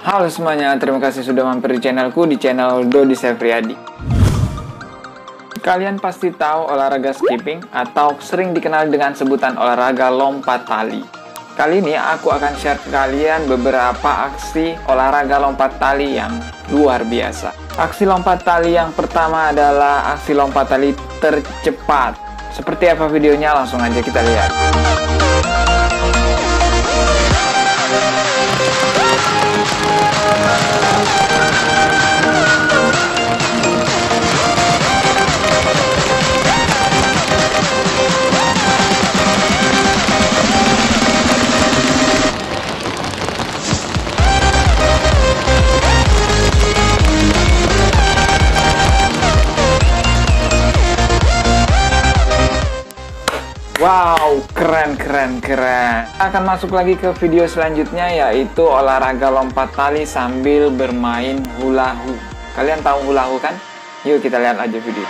Halo semuanya, terima kasih sudah mampir di channelku, di channel Dodi Sefriadi. Kalian pasti tahu olahraga skipping atau sering dikenal dengan sebutan olahraga lompat tali. Kali ini aku akan share ke kalian beberapa aksi olahraga lompat tali yang luar biasa. Aksi lompat tali yang pertama adalah aksi lompat tali tercepat. Seperti apa videonya, langsung aja kita lihat. Wow, keren. Akan masuk lagi ke video selanjutnya, yaitu olahraga lompat tali sambil bermain hula hoop. Kalian tahu hula hoop kan? Yuk kita lihat aja video.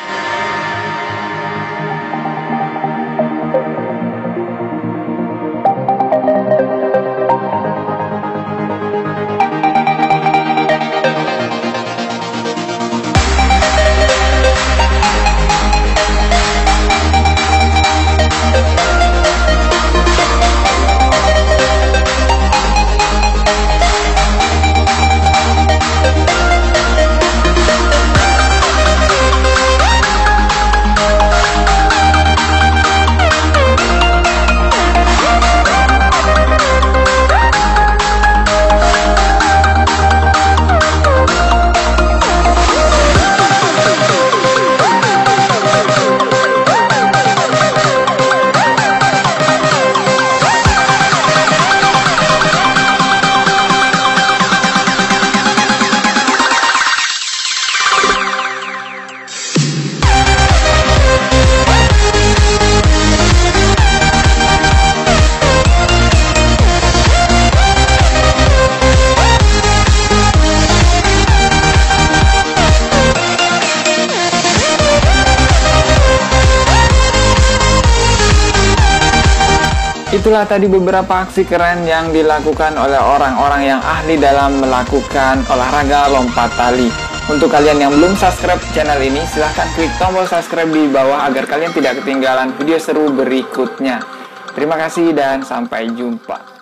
Itulah tadi beberapa aksi keren yang dilakukan oleh orang-orang yang ahli dalam melakukan olahraga lompat tali. Untuk kalian yang belum subscribe channel ini, silahkan klik tombol subscribe di bawah agar kalian tidak ketinggalan video seru berikutnya. Terima kasih dan sampai jumpa.